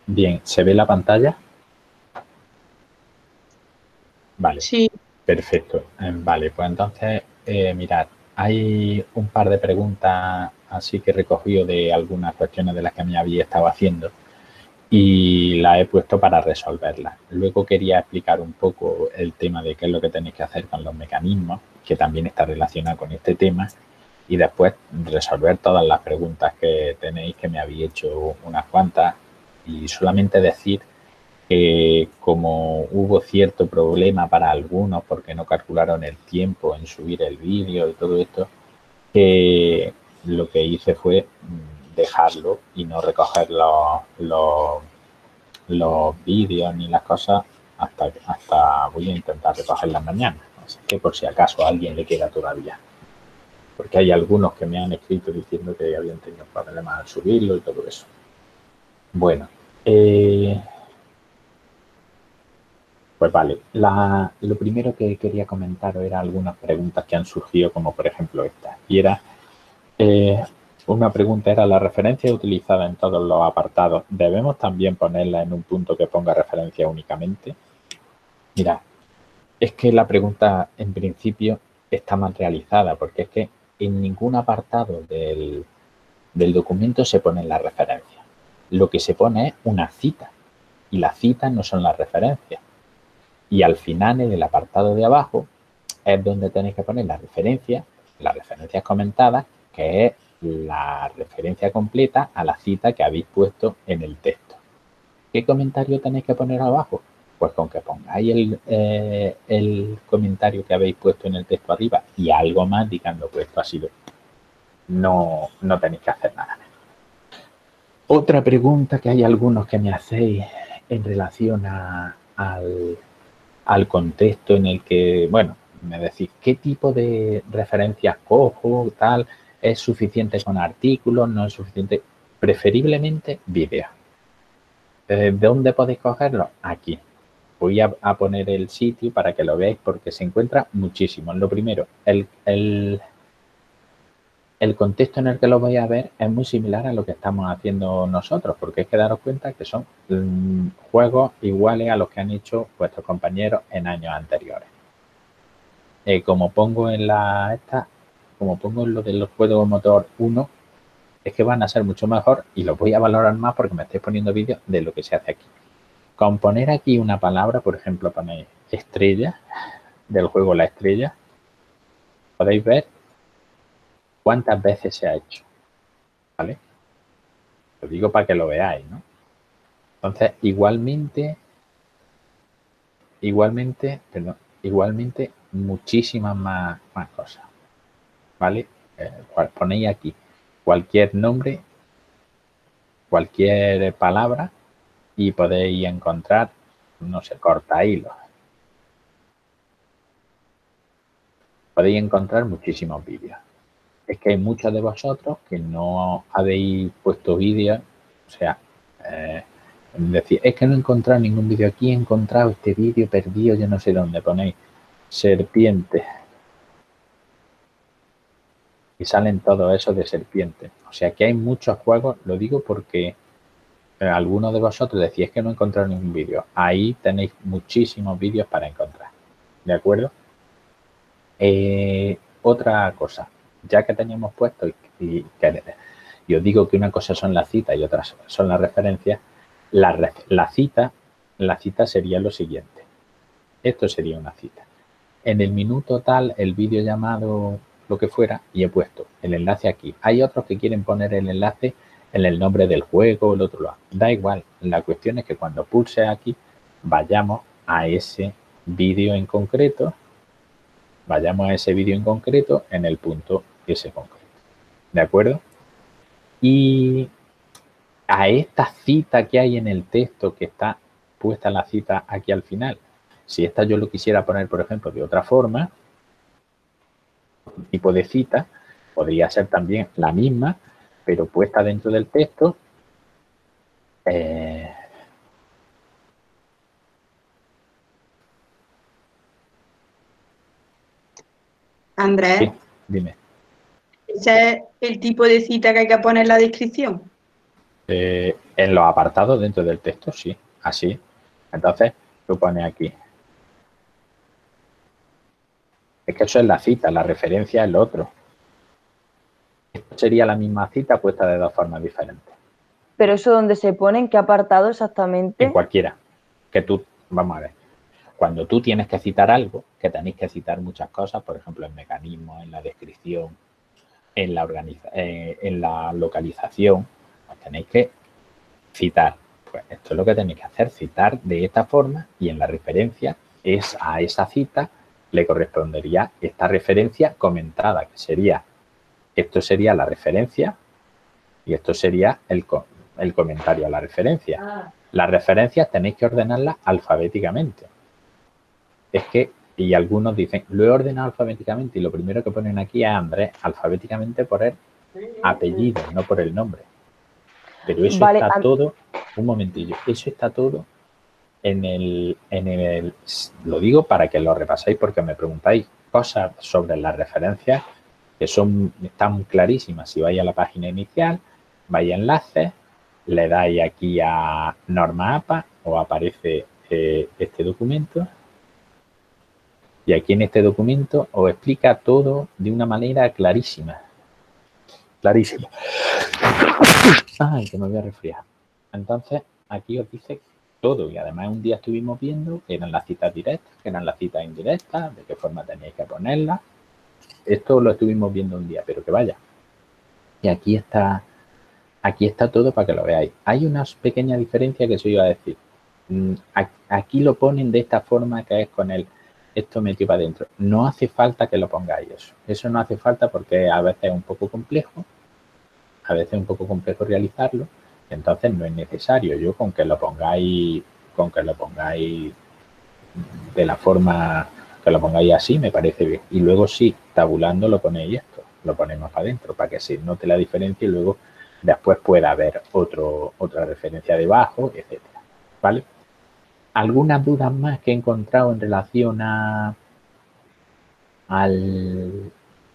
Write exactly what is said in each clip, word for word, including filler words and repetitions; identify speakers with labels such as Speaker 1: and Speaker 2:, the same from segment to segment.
Speaker 1: Bien, ¿se ve la pantalla? Vale,
Speaker 2: Sí.
Speaker 1: perfecto. Eh, Vale, pues entonces, eh, mirad, hay un par de preguntas así que he recogido de algunas cuestiones de las que me había estado haciendo y las he puesto para resolverlas. Luego quería explicar un poco el tema de qué es lo que tenéis que hacer con los mecanismos, que también está relacionado con este tema, y después resolver todas las preguntas que tenéis, que me habéis hecho unas cuantas, y solamente decir que como hubo cierto problema para algunos porque no calcularon el tiempo en subir el vídeo y todo esto, que lo que hice fue dejarlo y no recoger los, los, los vídeos ni las cosas hasta, hasta voy a intentar recogerlas mañana. Así que por si acaso a alguien le queda todavía. Porque hay algunos que me han escrito diciendo que habían tenido problemas al subirlo y todo eso. Bueno, eh, pues vale, la, lo primero que quería comentaros era algunas preguntas que han surgido, como por ejemplo esta. Y era, eh, una pregunta era, ¿la referencia utilizada en todos los apartados debemos también ponerla en un punto que ponga referencia únicamente? Mira, es que la pregunta en principio está mal realizada, porque es que en ningún apartado del, del documento se ponen las referencias. Lo que se pone es una cita, y las citas no son las referencias. Y al final, en el apartado de abajo, es donde tenéis que poner la referencia, las referencias comentadas, que es la referencia completa a la cita que habéis puesto en el texto. ¿Qué comentario tenéis que poner abajo? Pues con que pongáis el, eh, el comentario que habéis puesto en el texto arriba y algo más indicando que esto ha sido. No, no tenéis que hacer nada. Otra pregunta que hay algunos que me hacéis en relación a, al, al contexto en el que, bueno, me decís, ¿qué tipo de referencias cojo, tal? ¿Es suficiente con artículos? ¿No es suficiente? Preferiblemente vídeos. ¿De dónde podéis cogerlo? Aquí. Voy a, a poner el sitio para que lo veáis porque se encuentra muchísimo. Lo primero, el, el, el contexto en el que lo vais a ver es muy similar a lo que estamos haciendo nosotros, porque es que daros cuenta que son mmm, juegos iguales a los que han hecho vuestros compañeros en años anteriores. Eh, como pongo en la esta, como pongo en lo del juego motor uno, es que van a ser mucho mejor y los voy a valorar más porque me estáis poniendo vídeos de lo que se hace aquí. Con poner aquí una palabra, por ejemplo, ponéis estrella, del juego La Estrella, podéis ver cuántas veces se ha hecho, ¿vale? Lo digo para que lo veáis, ¿no? Entonces, igualmente, igualmente, perdón, igualmente muchísimas más, más cosas, ¿vale? Eh, ponéis aquí cualquier nombre, cualquier palabra y podéis encontrar, no sé, corta hilos. Podéis encontrar muchísimos vídeos. Es que hay muchos de vosotros que no habéis puesto vídeos, o sea, eh, decir, es que no he encontrado ningún vídeo aquí, he encontrado este vídeo perdido, yo no sé dónde ponéis serpiente y salen todos esos de serpiente. O sea que hay muchos juegos, lo digo porque eh, algunos de vosotros decís que no he encontrado ningún vídeo. Ahí tenéis muchísimos vídeos para encontrar, ¿de acuerdo? Eh, otra cosa, ya que teníamos puesto y, y, que, y os digo que una cosa son las citas y otras son las referencias, la, la cita, la cita sería lo siguiente. Esto sería una cita. En el minuto tal, el vídeo llamado lo que fuera, y he puesto el enlace aquí. Hay otros que quieren poner el enlace en el nombre del juego, el otro lado. Da igual. La cuestión es que cuando pulse aquí, vayamos a ese vídeo en concreto, vayamos a ese vídeo en concreto en el punto ese concreto. ¿De acuerdo? Y a esta cita que hay en el texto, que está puesta la cita aquí al final, si esta yo lo quisiera poner, por ejemplo, de otra forma, tipo de cita, podría ser también la misma, pero puesta dentro del texto. Eh,
Speaker 2: Andrés,
Speaker 1: sí, dime.
Speaker 2: ese es el tipo de cita que hay que poner en la descripción.
Speaker 1: Eh, En los apartados dentro del texto, sí, así. Entonces, lo pone aquí. Es que eso es la cita, la referencia es lo otro. Esto sería la misma cita puesta de dos formas diferentes.
Speaker 2: Pero eso donde se pone, ¿en qué apartado exactamente?
Speaker 1: En cualquiera. Que tú, vamos a ver. Cuando tú tienes que citar algo, que tenéis que citar muchas cosas, por ejemplo, en mecanismos, en la descripción, en la, organiza eh, en la localización, pues tenéis que citar. Pues esto es lo que tenéis que hacer, citar de esta forma, y en la referencia es a esa cita le correspondería esta referencia comentada, que sería, esto sería la referencia y esto sería el, el comentario a la referencia. Ah. Las referencias tenéis que ordenarlas alfabéticamente. Es que, y algunos dicen, lo he ordenado alfabéticamente, y lo primero que ponen aquí es Andrés, alfabéticamente por el apellido, no por el nombre. Pero eso vale, está todo, un momentillo, eso está todo en el, en el, lo digo para que lo repaséis porque me preguntáis cosas sobre las referencias que son, están clarísimas. Si vais a la página inicial, vais a enlaces, le dais aquí a Norma APA, os aparece eh, este documento. Y aquí en este documento os explica todo de una manera clarísima. Clarísima. Ay, que me voy a resfriar. Entonces, aquí os dice todo. Y además un día estuvimos viendo que eran las citas directas, que eran las citas indirectas, de qué forma teníais que ponerlas. Esto lo estuvimos viendo un día, pero que vaya. Y aquí está, aquí está todo para que lo veáis. Hay una pequeña diferencia que os iba a decir. Aquí lo ponen de esta forma, que es con el esto metido para adentro. No hace falta que lo pongáis eso. Eso no hace falta porque a veces es un poco complejo. A veces es un poco complejo realizarlo. Entonces no es necesario. Yo con que lo pongáis, con que lo pongáis de la forma que lo pongáis así, me parece bien. Y luego sí, tabulando lo ponéis esto. Lo ponemos para adentro para que se note la diferencia y luego después pueda haber otro, otra referencia debajo, etcétera. ¿Vale? ¿Algunas dudas más que he encontrado en relación a, al,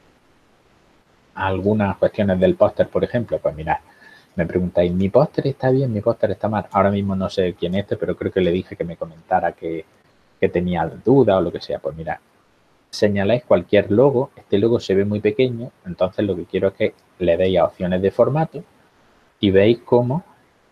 Speaker 1: a algunas cuestiones del póster, por ejemplo? Pues mirad, me preguntáis, ¿mi póster está bien? ¿Mi póster está mal? Ahora mismo no sé quién es este, pero creo que le dije que me comentara que, que tenía duda o lo que sea. Pues mirad, señaláis cualquier logo. Este logo se ve muy pequeño, entonces lo que quiero es que le deis a opciones de formato y veis cómo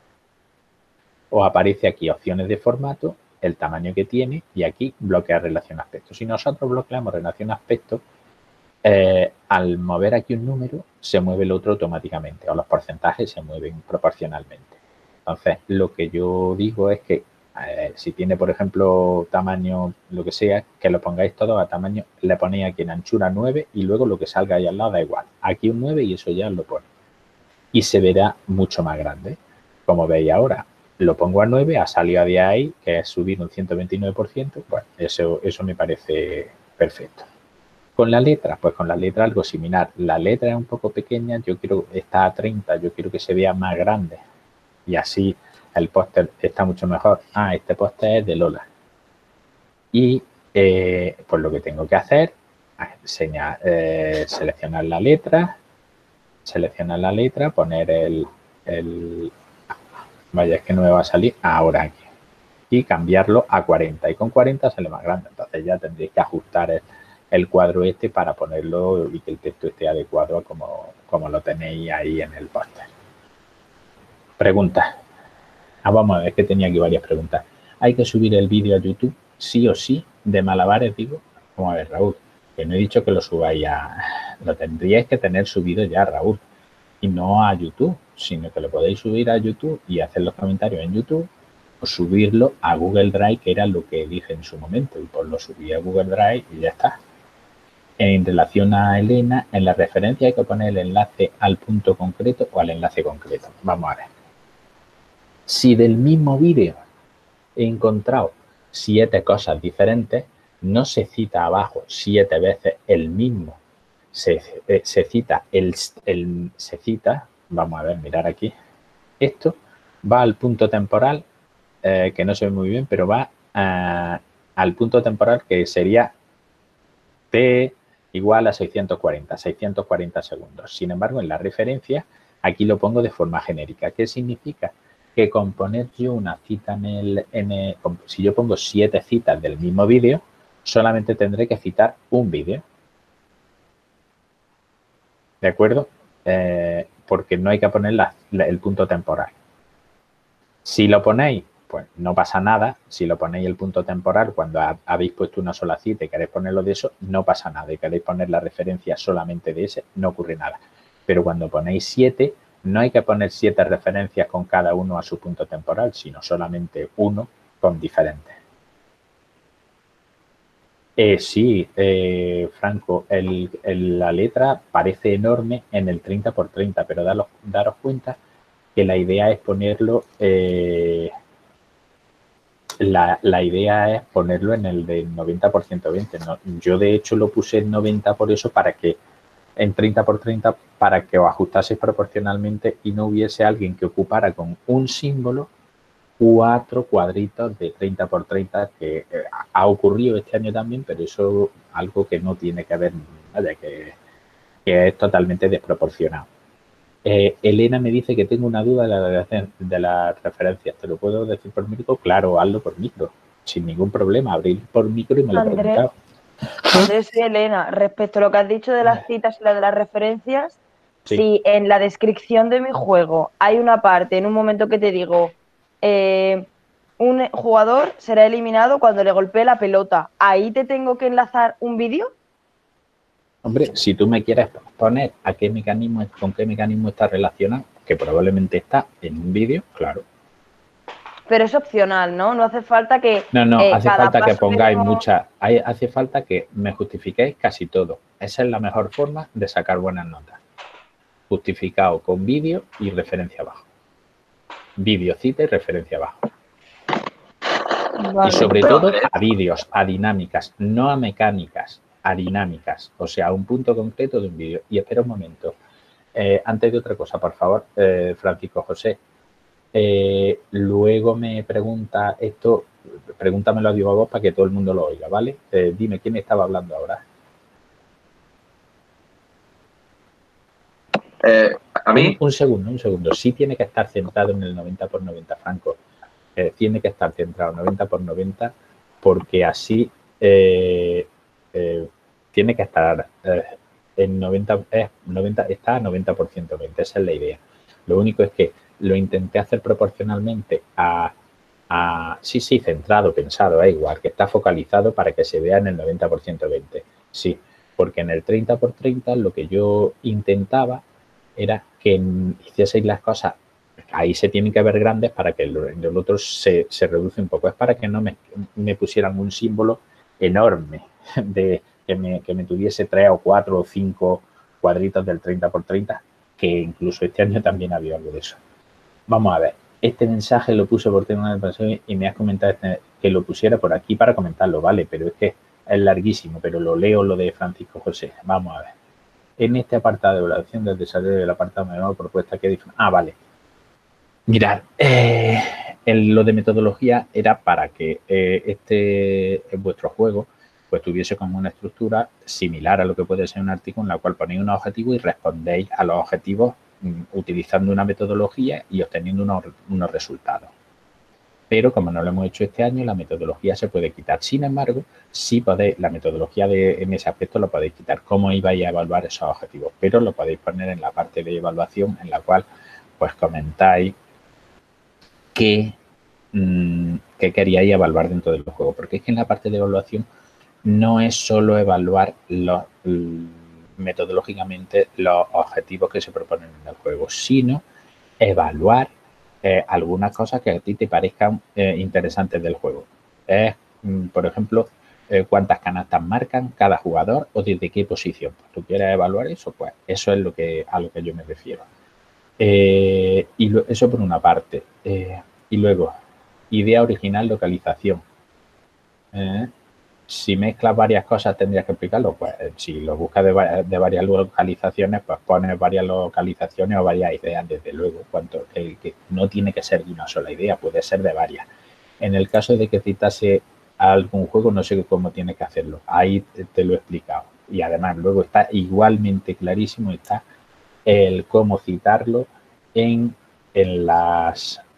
Speaker 1: os aparece aquí opciones de formato, el tamaño que tiene y aquí bloquear relación aspecto. Si nosotros bloqueamos relación aspecto, eh, al mover aquí un número se mueve el otro automáticamente o los porcentajes se mueven proporcionalmente. Entonces, lo que yo digo es que eh, si tiene, por ejemplo, tamaño, lo que sea, que lo pongáis todo a tamaño, le ponéis aquí en anchura nueve y luego lo que salga ahí al lado da igual. Aquí un nueve y eso ya lo pone. Y se verá mucho más grande, como veis ahora. Lo pongo a nueve, ha salido de ahí, que es subir un ciento veintinueve por ciento, pues eso, eso me parece perfecto. Con la letra, pues con la letra algo similar. La letra es un poco pequeña, yo quiero, está a treinta, yo quiero que se vea más grande. Y así el póster está mucho mejor. Ah, este póster es de Lola. Y eh, pues lo que tengo que hacer es señalar, eh, seleccionar la letra, seleccionar la letra, poner el... el vaya, es que no me va a salir ahora aquí. Y cambiarlo a cuarenta. Y con cuarenta sale más grande. Entonces ya tendréis que ajustar el, el cuadro este para ponerlo y que el texto esté adecuado a como, como lo tenéis ahí en el póster. Preguntas. Ah, vamos a ver que tenía aquí varias preguntas. ¿Hay que subir el vídeo a YouTube? Sí o sí. De malabares, digo. Vamos a ver, Raúl. Que no he dicho que lo subáis a... Lo tendríais que tener subido ya, Raúl. Y no a YouTube, sino que lo podéis subir a YouTube y hacer los comentarios en YouTube o subirlo a Google Drive, que era lo que dije en su momento, y pues lo subí a Google Drive y ya está. En relación a Elena, en la referencia hay que poner el enlace al punto concreto o al enlace concreto. Vamos a ver. Si del mismo vídeo he encontrado siete cosas diferentes, no se cita abajo siete veces el mismo. Se, eh, se cita el, el se cita, vamos a ver, mirar aquí, esto va al punto temporal, eh, que no se ve muy bien, pero va a, al punto temporal que sería T igual a seiscientos cuarenta, seiscientos cuarenta segundos. Sin embargo, en la referencia, aquí lo pongo de forma genérica. ¿Qué significa? que con poner yo una cita en el, en el... Si yo pongo siete citas del mismo vídeo, solamente tendré que citar un vídeo. ¿De acuerdo? Eh, porque no hay que poner la, la, el punto temporal. Si lo ponéis, pues no pasa nada. Si lo ponéis el punto temporal cuando ha, habéis puesto una sola cita y queréis ponerlo de eso, no pasa nada. Y queréis poner la referencia solamente de ese, no ocurre nada. Pero cuando ponéis siete, no hay que poner siete referencias con cada uno a su punto temporal, sino solamente uno con diferentes. Eh, sí, eh, Franco, el, el, la letra parece enorme en el treinta por treinta, pero daros, daros cuenta que la idea es ponerlo, eh, la, la idea es ponerlo en el de noventa por ciento veinte. ¿No? Yo de hecho lo puse en noventa por eso, para que en treinta por treinta, para que os ajustaseis proporcionalmente y no hubiese alguien que ocupara con un símbolo cuatro cuadritos de treinta por treinta, que eh, ha ocurrido este año también, pero eso es algo que no tiene que ver, vaya, que, que es totalmente desproporcionado. Eh, Elena me dice que tengo una duda de las de la referencias. ¿Te lo puedo decir por micro? Claro, hazlo por micro, sin ningún problema. Abrir por micro y me lo he preguntado.
Speaker 2: Andrés y Elena, respecto a lo que has dicho de las citas y la de las referencias,
Speaker 1: sí.
Speaker 2: Si en la descripción de mi juego hay una parte, en un momento que te digo, eh, un jugador será eliminado cuando le golpee la pelota, ¿ahí te tengo que enlazar un vídeo?
Speaker 1: Hombre, si tú me quieres poner a qué mecanismo, con qué mecanismo está relacionado, que probablemente está en un vídeo, claro.
Speaker 2: Pero es opcional, ¿no? No hace falta que...
Speaker 1: No, no,
Speaker 2: eh,
Speaker 1: hace falta que pongáis
Speaker 2: tenemos...
Speaker 1: muchas... Hace falta que me justifiquéis casi todo. Esa es la mejor forma de sacar buenas notas. Justificado con vídeo y referencia abajo. Vídeo, cita y referencia abajo. Vale. Y sobre todo a vídeos, a dinámicas, no a mecánicas, a dinámicas. O sea, a un punto concreto de un vídeo. Y espera un momento. Eh, antes de otra cosa, por favor, eh, Francisco José. Eh, luego me pregunta esto, pregúntamelo a viva voz para que todo el mundo lo oiga, ¿vale? Eh, dime, ¿quién estaba hablando ahora?
Speaker 3: Eh, ¿A mí?
Speaker 1: Un, un segundo, un segundo. Sí tiene que estar centrado en el noventa por noventa, Franco. Eh, tiene que estar centrado noventa por noventa porque así eh, eh, tiene que estar eh, en noventa, eh, noventa, está a noventa por ciento veinte, esa es la idea. Lo único es que lo intenté hacer proporcionalmente a, a sí, sí, centrado, pensado, es igual, que está focalizado para que se vea en el noventa por ciento veinte. Sí, porque en el treinta por treinta lo que yo intentaba era que hicieseis las cosas, ahí se tienen que ver grandes para que el, el otro se, se reduce un poco. Es para que no me, me pusieran un símbolo enorme de que me, que me tuviese tres o cuatro o cinco cuadritos del treinta por treinta, que incluso este año también había algo de eso. Vamos a ver, este mensaje lo puse por tema del paseo y me has comentado este, que lo pusiera por aquí para comentarlo, ¿vale? Pero es que es larguísimo, pero lo leo lo de Francisco José. Vamos a ver. En este apartado de evaluación del desarrollo del apartado de nueva propuesta que... Ah, vale. Mirad, eh, en lo de metodología era para que eh, este vuestro juego pues tuviese como una estructura similar a lo que puede ser un artículo en la cual ponéis unos objetivos y respondéis a los objetivos mm, utilizando una metodología y obteniendo unos, unos resultados. Pero como no lo hemos hecho este año, la metodología se puede quitar. Sin embargo, sí podéis, la metodología de, en ese aspecto lo podéis quitar. Cómo ibais a evaluar esos objetivos, pero lo podéis poner en la parte de evaluación en la cual pues comentáis qué, mmm, qué queríais evaluar dentro del juego. Porque es que en la parte de evaluación no es solo evaluar los, metodológicamente los objetivos que se proponen en el juego, sino evaluar Eh, algunas cosas que a ti te parezcan eh, interesantes del juego. Es, mm, por ejemplo, eh, cuántas canastas marcan cada jugador o desde qué posición. Pues, ¿tú quieres evaluar eso? Pues eso es lo que, a lo que yo me refiero. Eh, y lo, eso por una parte. Eh, y luego, idea original, localización. Eh, si mezclas varias cosas, tendrías que explicarlo. Pues si lo buscas de, de varias localizaciones, pues pones varias localizaciones o varias ideas, desde luego. Cuanto, que, que no tiene que ser de una sola idea, puede ser de varias. En el caso de que citase a algún juego, no sé cómo tienes que hacerlo. Ahí te, te lo he explicado. Y además, luego está igualmente clarísimo, está el cómo citarlo en, en las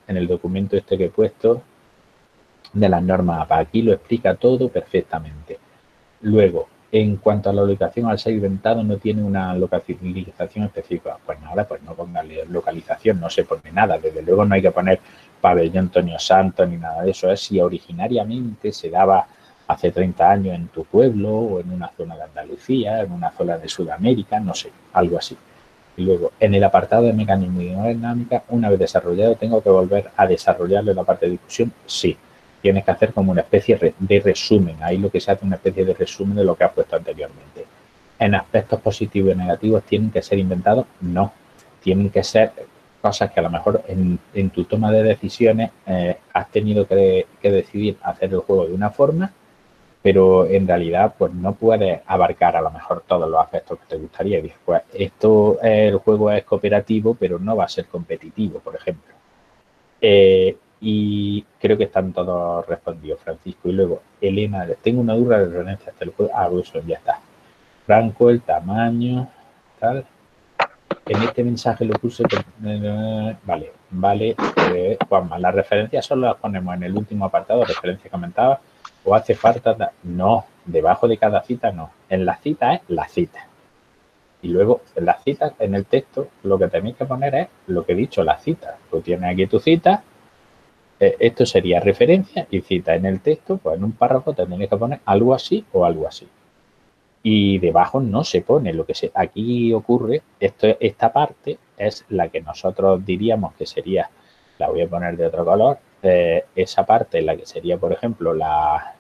Speaker 1: en el documento este que he puesto de las normas A P A. Aquí lo explica todo perfectamente. Luego, en cuanto a la localización, al ser inventado no tiene una localización específica. Pues nada, pues no ponganle localización, no se pone nada. Desde luego no hay que poner pabellón Antonio Santos ni nada de eso. Es si originariamente se daba hace treinta años en tu pueblo o en una zona de Andalucía, en una zona de Sudamérica, no sé, algo así. Y luego, en el apartado de mecanismo y dinámica, una vez desarrollado, ¿tengo que volver a desarrollarlo en la parte de discusión? Sí. Tienes que hacer como una especie de resumen. Ahí lo que se hace es una especie de resumen de lo que has puesto anteriormente. ¿En aspectos positivos y negativos tienen que ser inventados? No. Tienen que ser cosas que a lo mejor en, en tu toma de decisiones eh, has tenido que, que decidir hacer el juego de una forma, pero en realidad pues no puedes abarcar a lo mejor todos los aspectos que te gustaría. Y dices, pues esto, el juego es cooperativo, pero no va a ser competitivo, por ejemplo. Eh, y creo que están todos respondidos, Francisco. Y luego, Elena, tengo una duda de referencia hasta el juego. Ah, eso ya está. Franco, el tamaño, tal. En este mensaje lo puse. Que, eh, vale, vale. Eh, Juanma, las referencias solo las ponemos en el último apartado, referencia comentada. ¿O hace falta? No, debajo de cada cita no. En la cita es la cita. Y luego en las citas, en el texto, lo que tenéis que poner es lo que he dicho, la cita. Tú tienes aquí tu cita. Eh, esto sería referencia y cita. En el texto, pues en un párrafo tendréis que poner algo así o algo así. Y debajo no se pone. Lo que se, aquí ocurre, esto, esta parte es la que nosotros diríamos que sería, la voy a poner de otro color, eh, esa parte es la que sería, por ejemplo, la,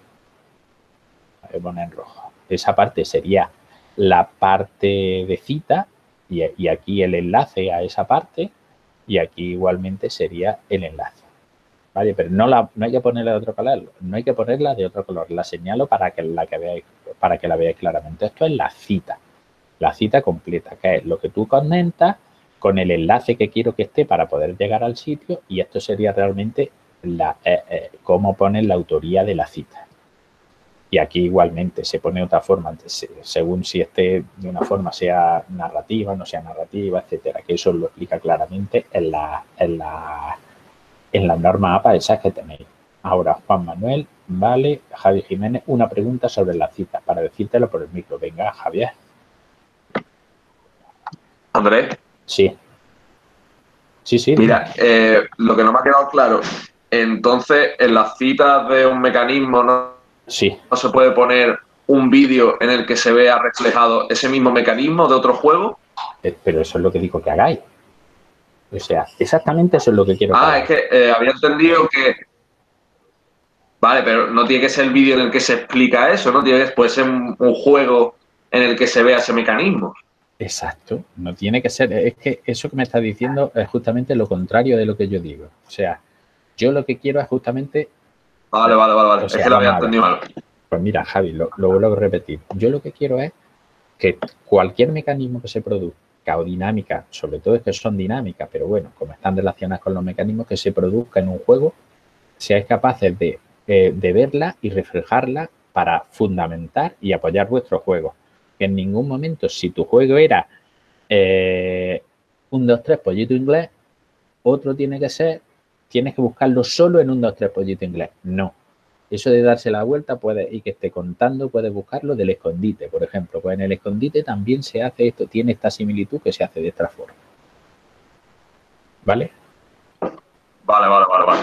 Speaker 1: la voy a poner en rojo. Esa parte sería la parte de cita y, y aquí el enlace a esa parte y aquí igualmente sería el enlace. Vale, pero no, la, no hay que ponerla de otro color, no hay que ponerla de otro color. La señalo para que la que veáis, para que la veáis claramente. Esto es la cita, la cita completa, que es lo que tú comentas con el enlace que quiero que esté para poder llegar al sitio y esto sería realmente la, eh, eh, cómo poner la autoría de la cita. Y aquí igualmente se pone otra forma, según si esté de una forma sea narrativa, no sea narrativa, etcétera, que eso lo explica claramente en la, en la en las normas A P A esas que tenéis. Ahora, Juan Manuel, vale, Javi Jiménez, una pregunta sobre las citas, para decírtelo por el micro. Venga, Javier.
Speaker 3: Andrés.
Speaker 1: Sí. Sí, sí.
Speaker 3: Mira, eh, lo que no me ha quedado claro, entonces, en las citas de un mecanismo no,
Speaker 1: sí.
Speaker 3: no se puede poner un vídeo en el que se vea reflejado ese mismo mecanismo de otro juego.
Speaker 1: Eh, pero eso es lo que digo que hagáis. O sea, exactamente eso es lo que quiero que
Speaker 3: Ah,
Speaker 1: hagáis.
Speaker 3: es que eh, había entendido que... Vale, pero no tiene que ser el vídeo en el que se explica eso, ¿no? Tiene que, puede ser un, un juego en el que se vea ese mecanismo.
Speaker 1: Exacto, no tiene que ser. Es que eso que me estás diciendo es justamente lo contrario de lo que yo digo. O sea, yo lo que quiero es justamente...
Speaker 3: Vale, vale, vale, vale.
Speaker 1: O sea,
Speaker 3: es que lo había entendido mal.
Speaker 1: Pues mira, Javi, lo, lo vuelvo a repetir. Yo lo que quiero es que cualquier mecanismo que se produzca o dinámica, sobre todo es que son dinámicas, pero bueno, como están relacionadas con los mecanismos que se produzca en un juego, seáis capaces de, eh, de verla y reflejarla para fundamentar y apoyar vuestro juego. Que en ningún momento, si tu juego era eh, un, dos, tres, pollito inglés, otro tiene que ser, tienes que buscarlo solo en un, dos, tres, pollito inglés. No. Eso de darse la vuelta puede, y que esté contando, puedes buscarlo del escondite, por ejemplo. Pues en el escondite también se hace esto, tiene esta similitud que se hace de esta forma. ¿Vale?
Speaker 3: Vale, vale, vale, vale.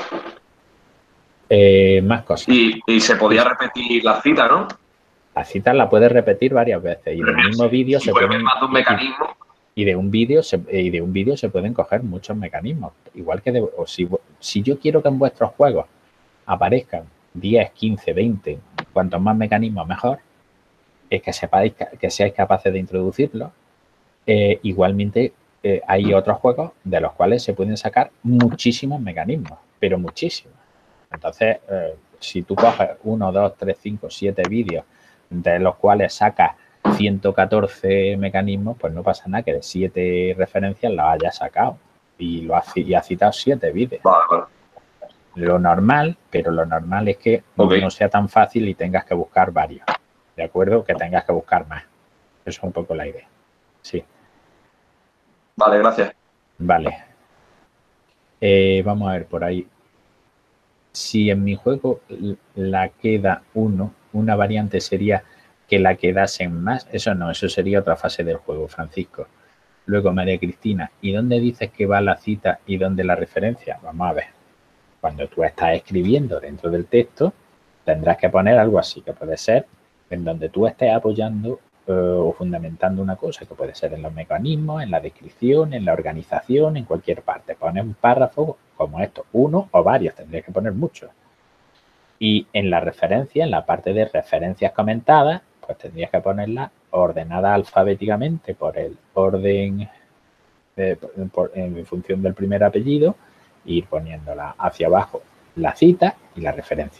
Speaker 1: Eh, más cosas.
Speaker 3: Y, y se podía repetir la cita, ¿no?
Speaker 1: La cita la puedes repetir varias veces y del mismo vídeo se
Speaker 3: puede
Speaker 1: pueden...
Speaker 3: más de un mecanismo.
Speaker 1: Y de un vídeo se, y de un vídeo se pueden coger muchos mecanismos. Igual que de, o si, si yo quiero que en vuestros juegos aparezcan diez, quince, veinte, cuantos más mecanismos mejor, es que sepáis que seáis capaces de introducirlos. Eh, igualmente eh, hay otros juegos de los cuales se pueden sacar muchísimos mecanismos, pero muchísimos. Entonces, eh, si tú coges uno, dos, tres, cinco, siete vídeos de los cuales sacas ciento catorce mecanismos, pues no pasa nada que de siete referencias las hayas sacado y, lo has, y has citado siete vídeos.
Speaker 3: Vale, vale.
Speaker 1: Lo normal, pero lo normal es que okay. no sea tan fácil y tengas que buscar varios, ¿de acuerdo? Que tengas que buscar más. Eso es un poco la idea. Sí.
Speaker 3: Vale, gracias.
Speaker 1: Vale. Eh, vamos a ver por ahí. Si en mi juego la queda uno, una variante sería que la quedasen más. Eso no, eso sería otra fase del juego, Francisco. Luego, María Cristina, ¿y dónde dices que va la cita y dónde la referencia? Vamos a ver. Cuando tú estás escribiendo dentro del texto, tendrás que poner algo así, que puede ser en donde tú estés apoyando eh, o fundamentando una cosa, que puede ser en los mecanismos, en la descripción, en la organización, en cualquier parte. Pones un párrafo como esto, uno o varios, tendrías que poner muchos. Y en la referencia, en la parte de referencias comentadas, pues tendrías que ponerla ordenada alfabéticamente por el orden, de, por, en función del primer apellido, e ir poniéndola hacia abajo la cita y la referencia.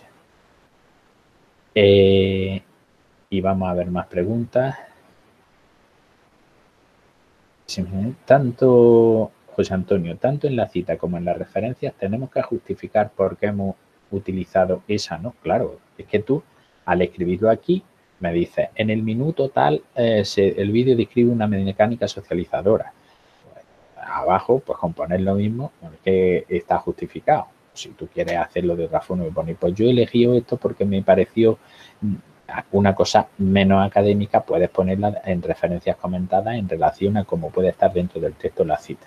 Speaker 1: Eh, y vamos a ver más preguntas. Tanto, José Antonio, tanto en la cita como en las referencias tenemos que justificar por qué hemos utilizado esa, ¿no? Claro, es que tú al escribirlo aquí me dices, en el minuto tal eh, se, el vídeo describe una mecánica socializadora. Pues, abajo, pues con poner lo mismo que está justificado. Si tú quieres hacerlo de otra forma y poner, pues yo he elegido esto porque me pareció una cosa menos académica, puedes ponerla en referencias comentadas en relación a cómo puede estar dentro del texto la cita.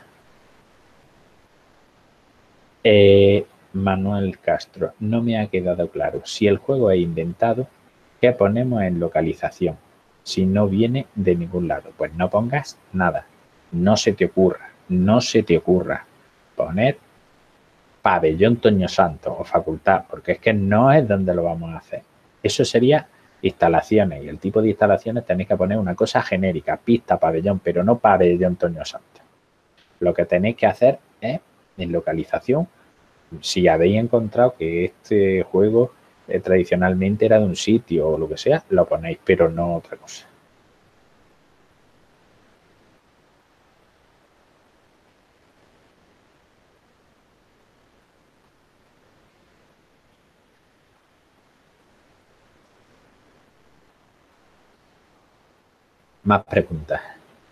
Speaker 1: Eh, Manuel Castro, no me ha quedado claro. Si el juego es inventado, ¿qué ponemos en localización? Si no viene de ningún lado, pues no pongas nada. No se te ocurra, no se te ocurra poner pabellón Toño Santo o facultad, porque es que no es donde lo vamos a hacer. Eso sería instalaciones, y el tipo de instalaciones tenéis que poner una cosa genérica, pista, pabellón, pero no pabellón Toño Santo. Lo que tenéis que hacer es, en localización, si habéis encontrado que este juego eh, tradicionalmente era de un sitio o lo que sea, lo ponéis, pero no otra cosa. Más preguntas.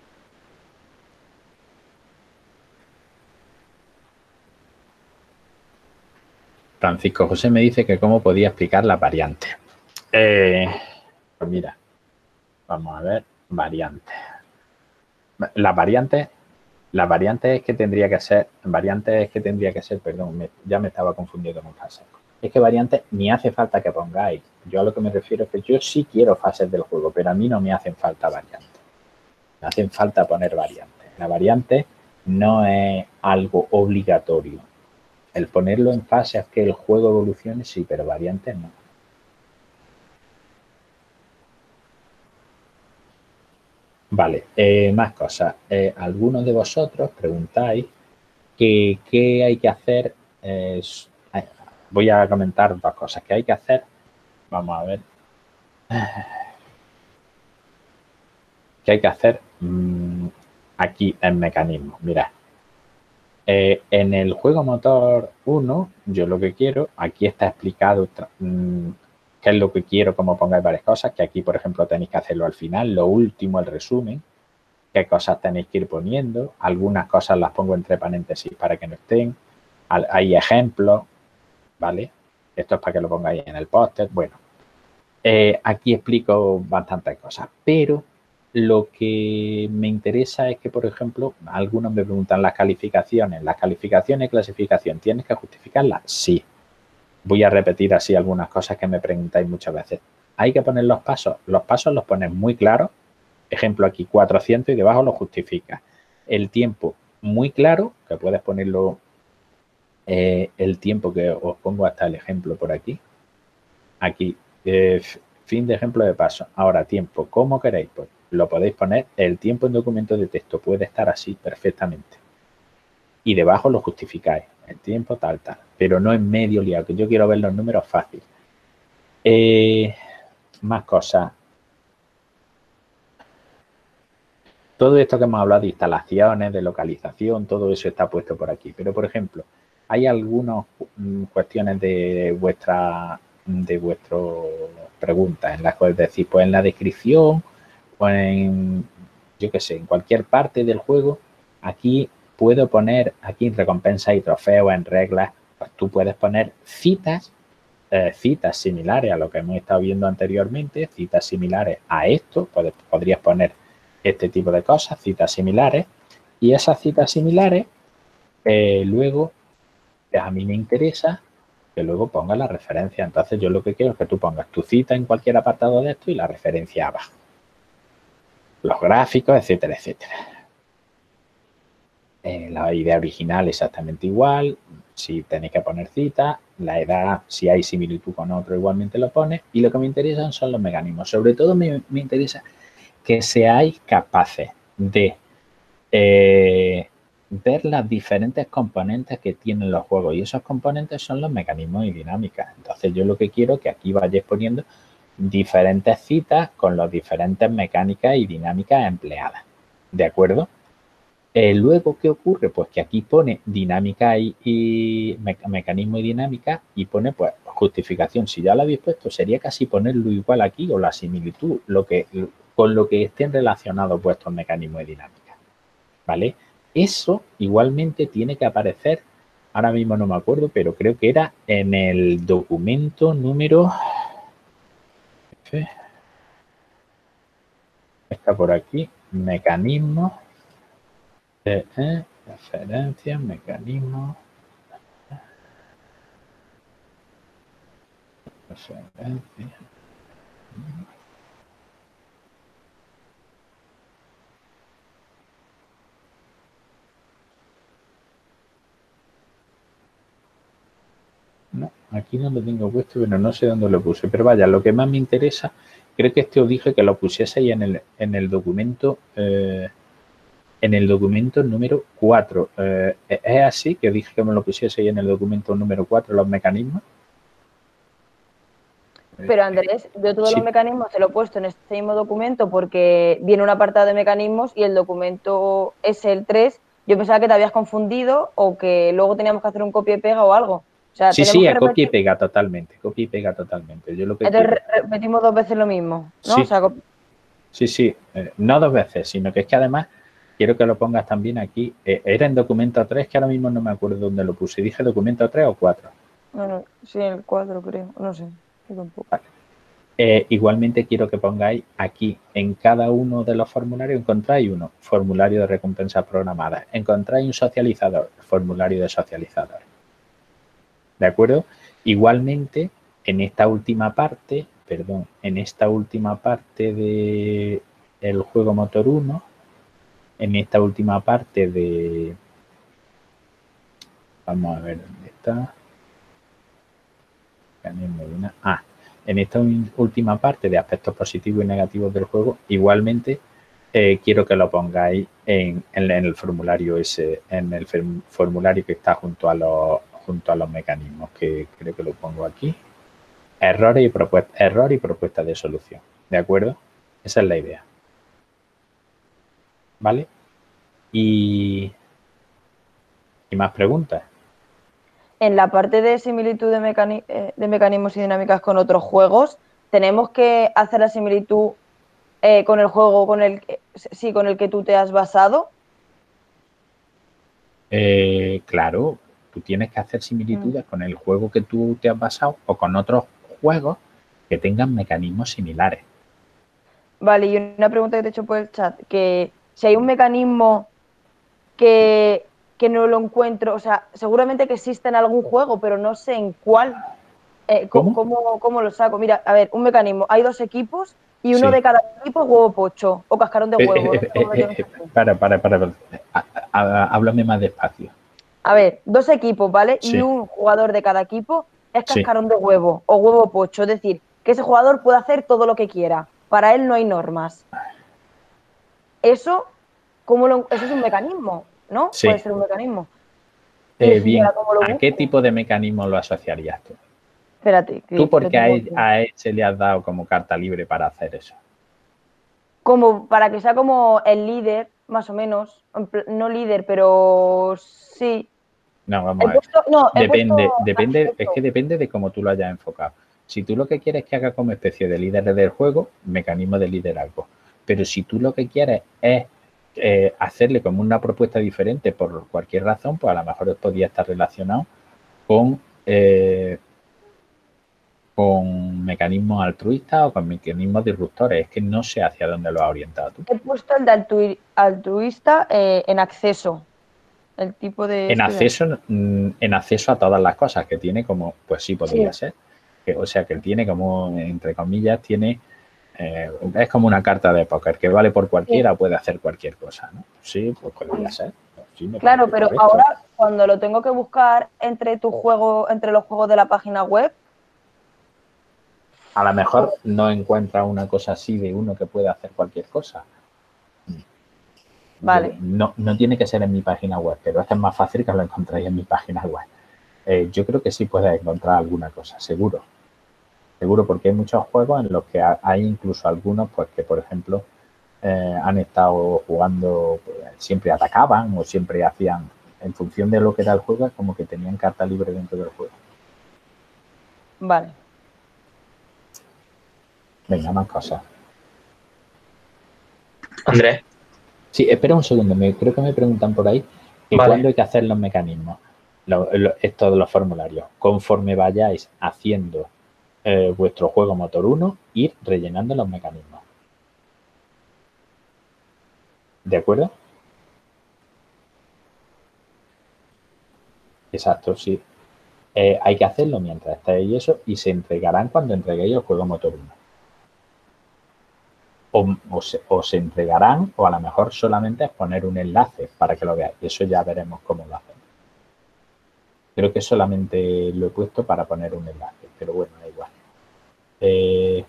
Speaker 1: Francisco José me dice que cómo podía explicar la variante. Eh, pues mira, vamos a ver, variante. La variante, la variante es que tendría que ser, variante es que tendría que ser, perdón, me, ya me estaba confundiendo con fases. Es que variante ni hace falta que pongáis. Yo a lo que me refiero es que yo sí quiero fases del juego, pero a mí no me hacen falta variantes. Me hacen falta poner variantes. La variante no es algo obligatorio. El ponerlo en fase es que el juego evolucione, sí, pero variantes no. Vale, eh, más cosas. Eh, algunos de vosotros preguntáis que qué hay que hacer. Eh, voy a comentar dos cosas. ¿Qué hay que hacer? Vamos a ver. ¿Qué hay que hacer? Mm, aquí en mecanismos. Mirad. Eh, en el juego motor uno, yo lo que quiero, aquí está explicado mmm, qué es lo que quiero, como pongáis varias cosas, que aquí, por ejemplo, tenéis que hacerlo al final, lo último, el resumen, qué cosas tenéis que ir poniendo, algunas cosas las pongo entre paréntesis para que no estén, hay ejemplos, ¿vale? Esto es para que lo pongáis en el póster, bueno, eh, aquí explico bastantes cosas, pero lo que me interesa es que, por ejemplo, algunos me preguntan las calificaciones. Las calificaciones y clasificación, ¿tienes que justificarlas? Sí. Voy a repetir así algunas cosas que me preguntáis muchas veces. ¿Hay que poner los pasos? Los pasos los pones muy claros. Ejemplo aquí, cuatrocientos y debajo lo justifica. El tiempo muy claro, que puedes ponerlo eh, el tiempo que os pongo hasta el ejemplo por aquí. Aquí, eh, fin de ejemplo de paso. Ahora, tiempo, ¿cómo queréis? Pues lo podéis poner, el tiempo en documento de texto puede estar así perfectamente. Y debajo lo justificáis, el tiempo tal, tal. Pero no en medio liado, que yo quiero ver los números fácil. Eh, más cosas. Todo esto que hemos hablado de instalaciones, de localización, todo eso está puesto por aquí. Pero, por ejemplo, hay algunas cuestiones de vuestra de vuestras preguntas en las que decís, pues en la descripción o en, yo qué sé, en cualquier parte del juego, aquí puedo poner aquí en recompensa y trofeos, en reglas, pues tú puedes poner citas, eh, citas similares a lo que hemos estado viendo anteriormente, citas similares a esto, puedes, podrías poner este tipo de cosas, citas similares, y esas citas similares, eh, luego, a mí me interesa que luego pongas la referencia. Entonces yo lo que quiero es que tú pongas tu cita en cualquier apartado de esto y la referencia abajo. Los gráficos, etcétera, etcétera. Eh, la idea original exactamente igual. Si tenéis que poner cita, la edad, si hay similitud con otro, igualmente lo pones. Y lo que me interesan son los mecanismos. Sobre todo me, me interesa que seáis capaces de eh, ver las diferentes componentes que tienen los juegos, y esos componentes son los mecanismos y dinámicas. Entonces yo lo que quiero es que aquí vayáis poniendo diferentes citas con las diferentes mecánicas y dinámicas empleadas, ¿de acuerdo? Eh, luego, ¿qué ocurre? Pues que aquí pone dinámica y, y me, mecanismo y dinámica, y pone pues justificación. Si ya lo habéis puesto, sería casi ponerlo igual aquí, o la similitud, lo que, con lo que estén relacionados vuestros mecanismos y dinámicas, ¿vale? Eso igualmente tiene que aparecer, ahora mismo no me acuerdo, pero creo que era en el documento número... Está por aquí, mecanismos, eh, eh, referencias, mecanismos, referencias. No, aquí no lo tengo puesto, pero no sé dónde lo puse. Pero vaya, lo que más me interesa, creo que este os dije que lo pusiese ahí en el, en el documento, eh, en el documento número cuatro. Eh, ¿Es así que dije que me lo pusiese ahí en el documento número cuatro, los mecanismos?
Speaker 2: Pero Andrés, yo todos
Speaker 1: Sí.
Speaker 2: los mecanismos te lo he puesto en este mismo documento porque viene un apartado de mecanismos y el documento es el tres. Yo pensaba que te habías confundido o que luego teníamos que hacer un copia y pega o algo. O sea,
Speaker 1: Sí,
Speaker 2: tenemos
Speaker 1: sí,
Speaker 2: que
Speaker 1: copia y
Speaker 2: repetir...
Speaker 1: pega totalmente, copia y pega totalmente. Yo lo que
Speaker 2: Entonces
Speaker 1: quiero...
Speaker 2: re- repetimos dos veces lo mismo, ¿no?
Speaker 1: Sí,
Speaker 2: O sea,
Speaker 1: sí, sí, eh, no dos veces, sino que es que además quiero que lo pongas también aquí. Eh, era en documento tres, que ahora mismo no me acuerdo dónde lo puse. ¿Dije documento tres o cuatro?
Speaker 2: no, no, sí, el cuatro creo, no sé, yo tampoco.
Speaker 1: Vale. Eh, igualmente quiero que pongáis aquí, en cada uno de los formularios encontráis uno, formulario de recompensas programadas, encontráis un socializador, formulario de socializador. ¿De acuerdo? Igualmente, en esta última parte, perdón, en esta última parte de el juego motor uno, en esta última parte de... Vamos a ver dónde está. Ah, en esta última parte de aspectos positivos y negativos del juego, igualmente eh, quiero que lo pongáis en, en, en el formulario ese, en el formulario que está junto a los junto a los mecanismos, que creo que lo pongo aquí. Errores y propuestas, error y propuestas de solución. ¿De acuerdo? Esa es la idea. ¿Vale? Y, y más preguntas.
Speaker 2: En la parte de similitud de, mecani de mecanismos y dinámicas con otros juegos, tenemos que hacer la similitud eh, con el juego con el que, sí, con el que tú te has basado.
Speaker 1: Eh, claro, tú tienes que hacer similitudes mm. con el juego que tú te has basado o con otros juegos que tengan mecanismos similares.
Speaker 2: Vale, y una pregunta que te he hecho por el chat, que si hay un mecanismo que, que no lo encuentro, o sea, seguramente que existe en algún juego, pero no sé en cuál, eh, ¿Cómo? ¿cómo, cómo lo saco? Mira, a ver, un mecanismo, hay dos equipos y uno sí. de cada equipo es huevo pocho o cascarón de huevo.
Speaker 1: Eh, eh, eh, eh, para, para, para, para. A, a, a, háblame más despacio.
Speaker 2: A ver, dos equipos, ¿vale? Sí. Y un jugador de cada equipo es cascarón sí. de huevo o huevo pocho, es decir, que ese jugador puede hacer todo lo que quiera. Para él no hay normas. Eso, ¿cómo lo, eso es un mecanismo, ¿no?
Speaker 1: Sí.
Speaker 2: Puede ser un mecanismo.
Speaker 1: Eh, bien, ¿a qué tipo de mecanismo lo asociarías tú?
Speaker 2: Espérate. Que
Speaker 1: ¿Tú por qué a él, a él se le has dado como carta libre para hacer eso?
Speaker 2: Como para que sea como el líder, más o menos. No líder, pero sí.
Speaker 1: No, vamos a ver.
Speaker 2: Puesto, no,
Speaker 1: depende, depende, es que depende de cómo tú lo hayas enfocado. Si tú lo que quieres es que haga como especie de líder del juego, mecanismo de liderazgo. Pero si tú lo que quieres es eh, hacerle como una propuesta diferente por cualquier razón, pues a lo mejor podía estar relacionado con, eh, con mecanismos altruistas o con mecanismos disruptores. Es que no sé hacia dónde lo has orientado tú.
Speaker 2: He puesto el de altru- altruista eh, en acceso. El tipo de
Speaker 1: En
Speaker 2: este de-
Speaker 1: acceso, mm, en acceso a todas las cosas que tiene como, pues sí podría
Speaker 2: Sí.
Speaker 1: ser. Que, o sea, que él tiene como, entre comillas, tiene, eh, es como una carta de póker que vale por cualquiera, puede hacer cualquier cosa, ¿no? Sí, pues podría ser. Sí, me
Speaker 2: Claro,
Speaker 1: parece
Speaker 2: pero
Speaker 1: correcto.
Speaker 2: ahora cuando lo tengo que buscar entre tu juego, entre los juegos de la página web,
Speaker 1: A lo mejor no encuentra una cosa así de uno que pueda hacer cualquier cosa. Yo,
Speaker 2: vale.
Speaker 1: no, no tiene que ser en mi página web, pero es más fácil que lo encontréis en mi página web. Eh, yo creo que sí puedes encontrar alguna cosa, seguro. Seguro, porque hay muchos juegos en los que hay incluso algunos, pues que por ejemplo eh, han estado jugando, pues, siempre atacaban o siempre hacían, en función de lo que era el juego, es como que tenían carta libre dentro del juego.
Speaker 2: Vale.
Speaker 1: Venga, más cosas.
Speaker 4: Andrés.
Speaker 1: Sí, espera un segundo, me, creo que me preguntan por ahí que
Speaker 4: Vale.
Speaker 1: cuándo hay que hacer los mecanismos, lo, lo, esto de los formularios. Conforme vayáis haciendo eh, vuestro juego motor uno, ir rellenando los mecanismos. ¿De acuerdo? Exacto, sí. Eh, hay que hacerlo mientras estéis y eso, y se entregarán cuando entreguéis el juego motor uno. O, o, se, o se entregarán, o a lo mejor solamente es poner un enlace para que lo veáis. Eso ya veremos cómo lo hacemos. Creo que solamente lo he puesto para poner un enlace, pero bueno, da igual. Eh,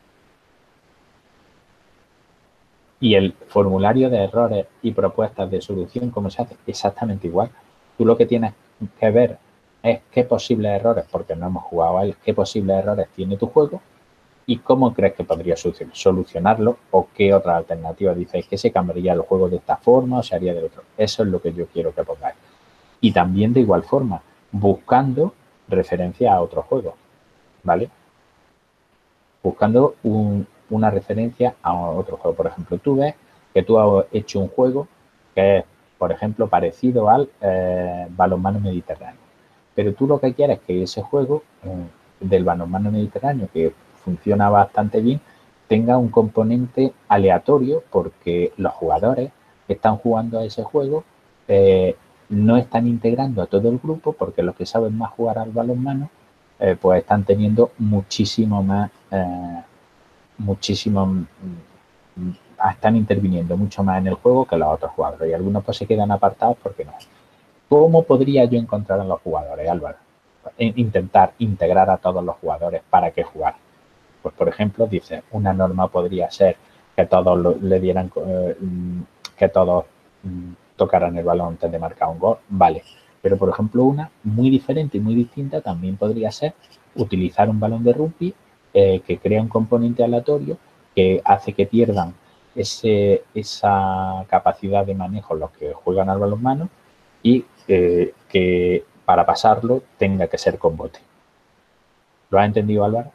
Speaker 1: y el formulario de errores y propuestas de solución, ¿cómo se hace? Exactamente igual. Tú lo que tienes que ver es qué posibles errores, porque no hemos jugado a él, qué posibles errores tiene tu juego y cómo crees que podría solucionarlo o qué otra alternativa. Dices que se cambiaría el juego de esta forma o se haría de otro. Eso es lo que yo quiero que pongáis. Y también de igual forma, buscando referencia a otros juegos, ¿vale? Buscando un, una referencia a otro juego. Por ejemplo, tú ves que tú has hecho un juego que es, por ejemplo, parecido al eh, balonmano mediterráneo. Pero tú lo que quieres es que ese juego eh, del balonmano mediterráneo, que funciona bastante bien, tenga un componente aleatorio porque los jugadores que están jugando a ese juego eh, no están integrando a todo el grupo porque los que saben más jugar al balonmano eh, pues están teniendo muchísimo más, eh, muchísimo, están interviniendo mucho más en el juego que los otros jugadores y algunos pues se quedan apartados porque no. ¿Cómo podría yo encontrar a los jugadores, Álvaro? Intentar integrar a todos los jugadores para que jugar. Pues, por ejemplo, dice, una norma podría ser que todos lo, le dieran, eh, que todos mm, tocaran el balón antes de marcar un gol. Vale. Pero, por ejemplo, una muy diferente y muy distinta también podría ser utilizar un balón de rugby eh, que crea un componente aleatorio que hace que pierdan ese, esa capacidad de manejo los que juegan al balonmano y eh, que para pasarlo tenga que ser con bote. ¿Lo has entendido, Álvaro?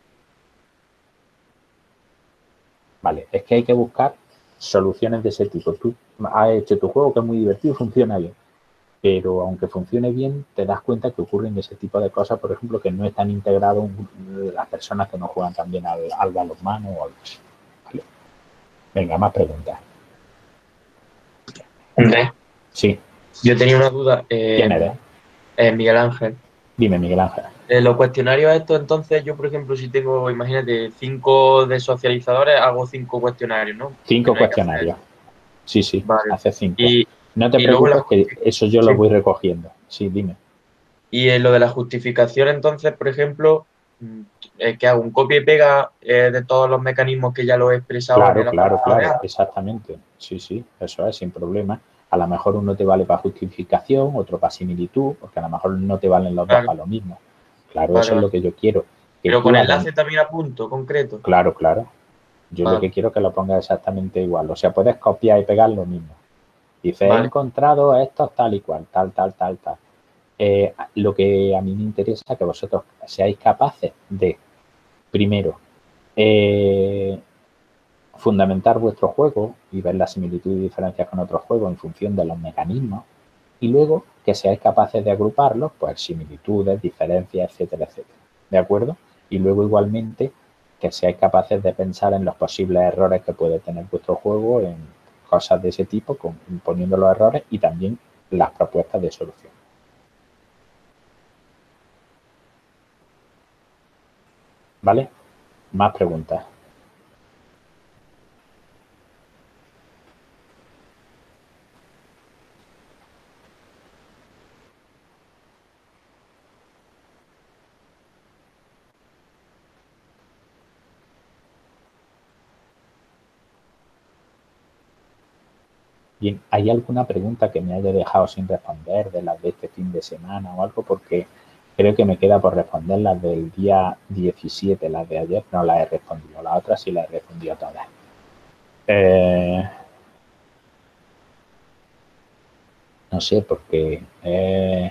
Speaker 1: Vale, es que hay que buscar soluciones de ese tipo. Tú has hecho tu juego que es muy divertido y funciona bien, pero aunque funcione bien, te das cuenta que ocurren ese tipo de cosas, por ejemplo, que no están integrados las personas que no juegan también al, al balonmano o algo así. ¿Vale? Venga, más preguntas.
Speaker 4: Andrés.
Speaker 1: Sí.
Speaker 4: Yo tenía una duda. Eh,
Speaker 1: ¿Quién eres?
Speaker 4: Eh, Miguel Ángel.
Speaker 1: Dime, Miguel Ángel.
Speaker 4: Eh, los cuestionarios estos, entonces, yo, por ejemplo, si tengo, imagínate, cinco de socializadores, hago cinco cuestionarios, ¿no?
Speaker 1: Cinco no cuestionarios. Sí, sí, vale. Hace cinco.
Speaker 4: Y,
Speaker 1: no te
Speaker 4: y
Speaker 1: preocupes que eso yo sí. lo voy recogiendo. Sí, dime.
Speaker 4: Y en lo de la justificación, entonces, por ejemplo, eh, que hago un copia y pega eh, de todos los mecanismos que ya lo he expresado.
Speaker 1: Claro,
Speaker 4: en el
Speaker 1: claro, claro, exactamente. Sí, sí, eso es, sin problema. A lo mejor uno te vale para justificación, otro para similitud, porque a lo mejor no te valen los claro. dos para lo mismo. Claro, vale, eso vale. es lo que yo quiero. Que
Speaker 4: Pero con enlace hagas... también a punto, concreto.
Speaker 1: Claro, claro. Yo vale. lo que quiero es que lo pongas exactamente igual. O sea, puedes copiar y pegar lo mismo. Dice, vale. he encontrado estos tal y cual, tal, tal, tal, tal. Eh, lo que a mí me interesa es que vosotros seáis capaces de, primero, eh, fundamentar vuestro juego y ver las similitudes y diferencias con otros juegos en función de los mecanismos y luego que seáis capaces de agruparlos, pues similitudes, diferencias, etcétera, etcétera. ¿De acuerdo? Y luego igualmente que seáis capaces de pensar en los posibles errores que puede tener vuestro juego, en cosas de ese tipo, con, poniendo los errores y también las propuestas de solución. ¿Vale? Más preguntas. Bien, ¿hay alguna pregunta que me haya dejado sin responder de las de este fin de semana o algo? Porque creo que me queda por responder las del día diecisiete, las de ayer no las he respondido, las otras sí las he respondido todas. Eh, no sé, porque... Eh,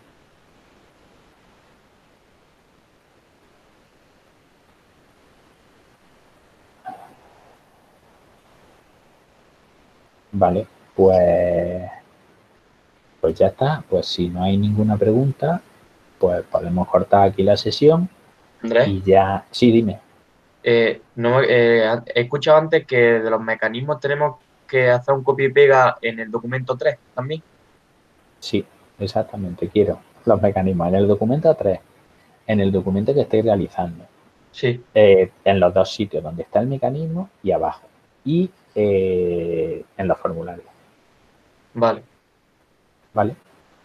Speaker 1: vale, pues... Pues ya está, pues si no hay ninguna pregunta, pues podemos cortar aquí la sesión.
Speaker 4: Andrés,
Speaker 1: y ya... Sí, dime.
Speaker 4: eh, no, eh, he escuchado antes que de los mecanismos tenemos que hacer un copia y pega en el documento tres también.
Speaker 1: Sí, exactamente, quiero los mecanismos en el documento tres, en el documento que estéis realizando,
Speaker 4: Sí,
Speaker 1: eh, en los dos sitios donde está el mecanismo y abajo, y eh, en los formularios,
Speaker 4: vale.
Speaker 1: ¿vale?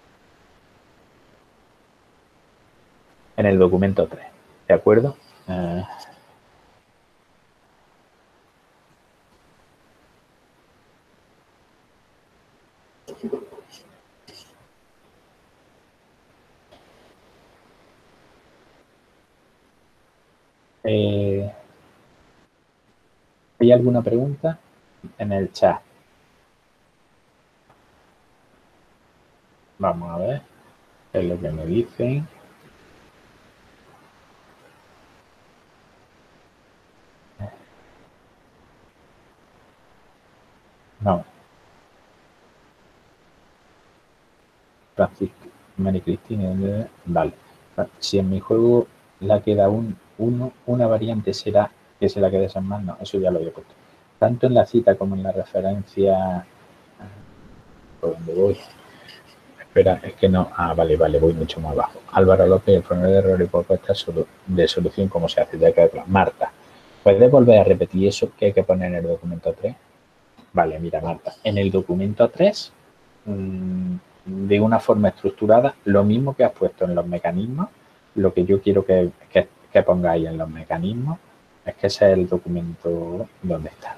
Speaker 1: En el documento tres, ¿de acuerdo? Eh, eh, ¿hay alguna pregunta en el chat? Vamos a ver qué es lo que me dicen. No. Francisco, María Cristina, vale. Si en mi juego la queda un uno, una variante será que se la quede sin más, no, eso ya lo había puesto. Tanto en la cita como en la referencia, por donde voy. Espera, es que no, ah, vale, vale, voy mucho más abajo. Álvaro López, el formulario de error y propuesta de solución, ¿cómo se hace? Ya que Marta, ¿puedes volver a repetir eso que hay que poner en el documento tres? Vale, mira, Marta, en el documento tres, mmm, de una forma estructurada, lo mismo que has puesto en los mecanismos, lo que yo quiero que, que, que pongáis en los mecanismos es que ese es el documento donde está.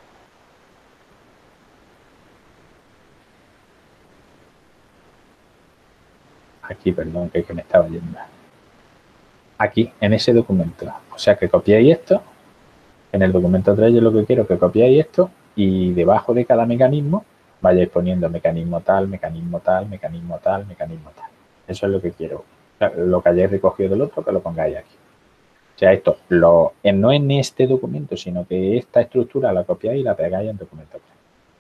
Speaker 1: Aquí, perdón, que, que me estaba yendo. Aquí, en ese documento. O sea, que copiáis esto. En el documento tres yo lo que quiero es que copiáis esto y debajo de cada mecanismo vayáis poniendo mecanismo tal, mecanismo tal, mecanismo tal, mecanismo tal. Eso es lo que quiero. Lo que hayáis recogido del otro, que lo pongáis aquí. O sea, esto lo, no en este documento, sino que esta estructura la copiáis y la pegáis en documento tres.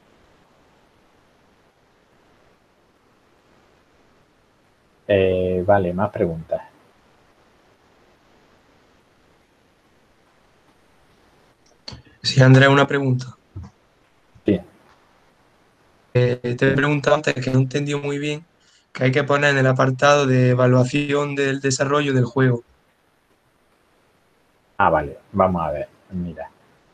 Speaker 1: Eh, vale, más preguntas.
Speaker 5: Sí, Andrés, una pregunta.
Speaker 1: Sí.
Speaker 5: Eh, te he preguntado antes que no he entendido muy bien que hay que poner en el apartado de evaluación del desarrollo del juego.
Speaker 1: Ah, vale, vamos a ver, mira.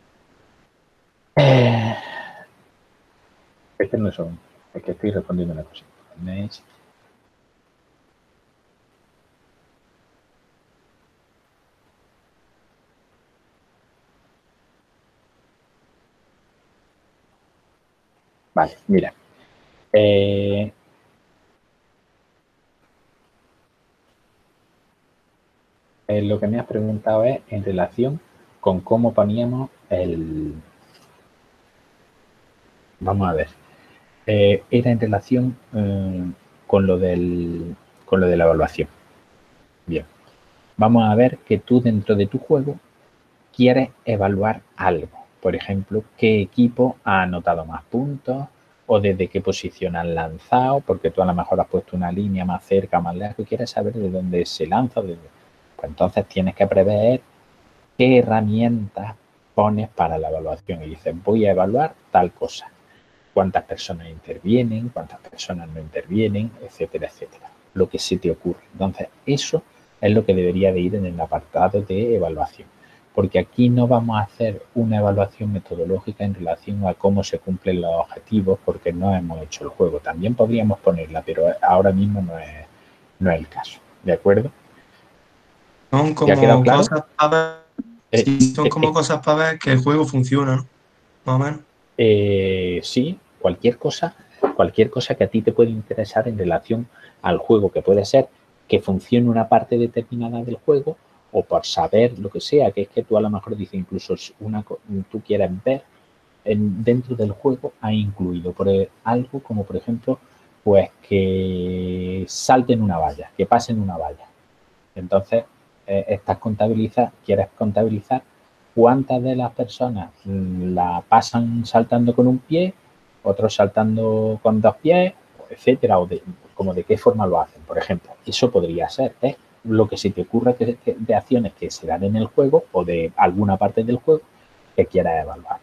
Speaker 1: Eh, es que no son, es que estoy respondiendo una cosa. Vale, mira. Eh, eh, lo que me has preguntado es en relación con cómo poníamos el... Vamos a ver. Eh, era en relación eh, con, lo del, con lo de la evaluación. Bien. Vamos a ver que tú dentro de tu juego quieres evaluar algo. por ejemplo, qué equipo ha anotado más puntos o desde qué posición han lanzado, porque tú a lo mejor has puesto una línea más cerca, más lejos y quieres saber de dónde se lanza. Desde... Pues entonces tienes que prever qué herramientas pones para la evaluación y dices, voy a evaluar tal cosa. Cuántas personas intervienen, cuántas personas no intervienen, etcétera, etcétera. Lo que se te ocurre. Entonces, eso es lo que debería de ir en el apartado de evaluación. Porque aquí no vamos a hacer una evaluación metodológica en relación a cómo se cumplen los objetivos, porque no hemos hecho el juego. También podríamos ponerla, pero ahora mismo no es, no es el caso. ¿De acuerdo?
Speaker 5: Son
Speaker 1: ¿Ya ha quedado
Speaker 5: como
Speaker 1: claro?
Speaker 5: cosas para ver,
Speaker 1: Eh,
Speaker 5: sí, son
Speaker 1: eh,
Speaker 5: como
Speaker 1: eh,
Speaker 5: cosas para ver que el juego funciona, ¿no? Más o menos.
Speaker 1: Eh, sí, cualquier cosa, cualquier cosa que a ti te pueda interesar en relación al juego, que puede ser que funcione una parte determinada del juego o por saber lo que sea, que es que tú a lo mejor dices incluso una, tú quieres ver en, dentro del juego ha incluido por algo como por ejemplo pues que salten una valla, que pasen una valla. Entonces eh, estás contabiliza, quieres contabilizar cuántas de las personas la pasan saltando con un pie, otros saltando con dos pies, etcétera, o de, como de qué forma lo hacen, por ejemplo. Eso podría ser ¿eh? lo que se te ocurra que, que, de acciones que se dan en el juego o de alguna parte del juego que quieras evaluar.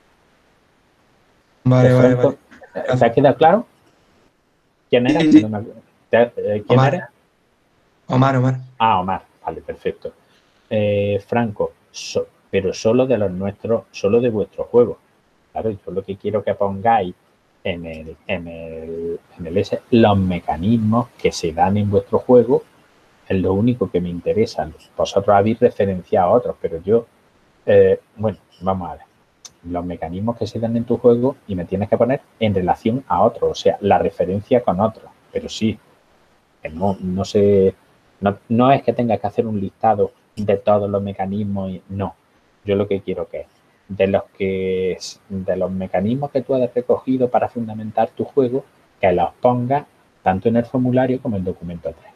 Speaker 5: Vale,
Speaker 1: Eh,
Speaker 5: vale,
Speaker 1: Franco,
Speaker 5: vale.
Speaker 1: ¿te ha quedado claro? ¿Quién eres?
Speaker 5: Sí,
Speaker 1: Que
Speaker 5: sí.
Speaker 1: no me... ¿Quién
Speaker 5: Omar.
Speaker 1: eres?
Speaker 5: Omar, Omar.
Speaker 1: Ah, Omar. Vale, perfecto. Eh, Franco, so, pero solo de los nuestros, solo de vuestro juego. Claro, yo lo que quiero que pongáis en el, en el, en el ese, los mecanismos que se dan en vuestro juego es lo único que me interesa. Vosotros habéis referenciado a otros, pero yo, eh, bueno, vamos a ver. Los mecanismos que se dan en tu juego y me tienes que poner en relación a otros, o sea, la referencia con otros. Pero sí, no, no sé, no, no es que tengas que hacer un listado de todos los mecanismos, y, no. Yo lo que quiero que es de los que de los mecanismos que tú has recogido para fundamentar tu juego, que los pongas tanto en el formulario como en el documento tres.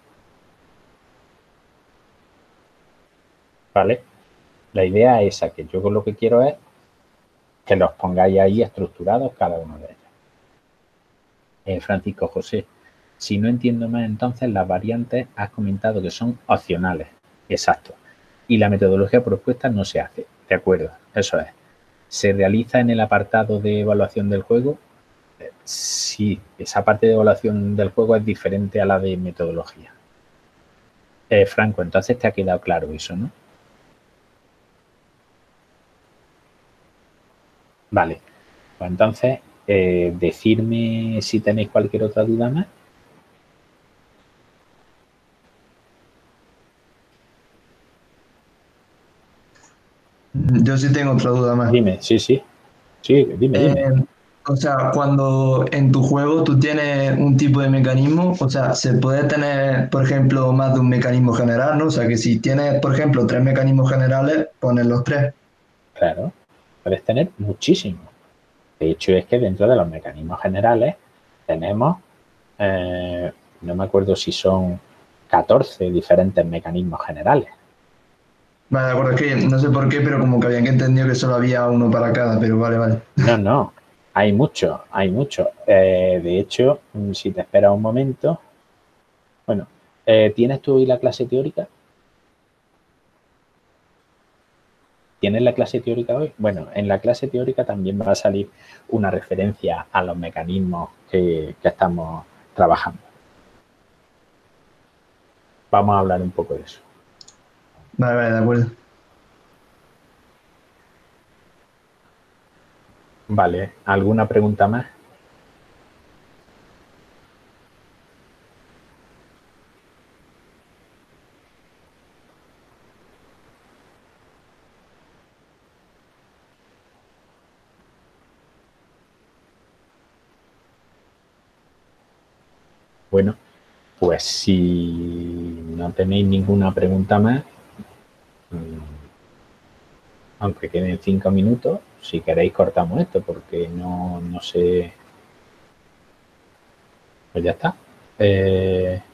Speaker 1: ¿Vale? La idea es esa, que yo lo que quiero es que los pongáis ahí estructurados cada uno de ellos. Eh, Francisco José, si no entiendo más, entonces las variantes has comentado que son opcionales. Exacto. Y la metodología propuesta no se hace. De acuerdo, eso es. ¿Se realiza en el apartado de evaluación del juego? Eh, sí, esa parte de evaluación del juego es diferente a la de metodología. Eh, Franco, entonces te ha quedado claro eso, ¿no? Vale. Pues entonces, eh, decirme si tenéis cualquier otra duda más.
Speaker 6: Yo sí tengo otra duda más.
Speaker 1: Dime, sí, sí. Sí, dime, dime.
Speaker 6: Eh, o sea, cuando en tu juego tú tienes un tipo de mecanismo, o sea, se puede tener, por ejemplo, más de un mecanismo general, ¿no? O sea, que si tienes, por ejemplo, tres mecanismos generales, pones los tres.
Speaker 1: Claro, puedes tener muchísimos. De hecho, es que dentro de los mecanismos generales tenemos, eh, no me acuerdo si son catorce diferentes mecanismos generales.
Speaker 6: Vale, de acuerdo, es que no sé por qué, pero como que habían entendido que solo había uno para cada, pero vale, vale.
Speaker 1: No, no, hay muchos, hay muchos. Eh, de hecho, si te esperas un momento, bueno, eh, ¿tienes tú hoy la clase teórica? ¿Tienes la clase teórica hoy? Bueno, en la clase teórica también va a salir una referencia a los mecanismos que, que estamos trabajando. Vamos a hablar un poco de eso.
Speaker 6: Vale, vale, de acuerdo.
Speaker 1: Vale, ¿alguna pregunta más? Bueno, pues si no tenéis ninguna pregunta más, aunque queden cinco minutos, si queréis cortamos esto porque no, no sé. Pues ya está. Eh,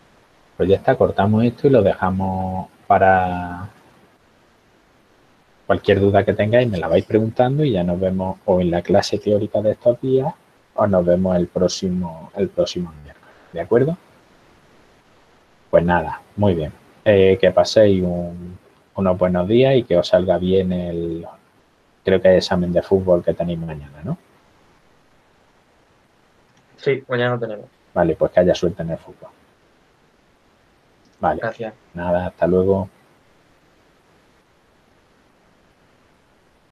Speaker 1: pues ya está, cortamos esto y lo dejamos para, cualquier duda que tengáis me la vais preguntando y ya nos vemos o en la clase teórica de estos días o nos vemos el próximo, el próximo miércoles. ¿De acuerdo? Pues nada, muy bien. Eh, que paséis un, unos buenos días y que os salga bien el, creo que el examen de fútbol que tenéis mañana, ¿no?
Speaker 4: Sí, mañana tenemos.
Speaker 1: Vale, pues que haya suerte en el fútbol. Vale.
Speaker 4: Gracias.
Speaker 1: Nada, hasta luego.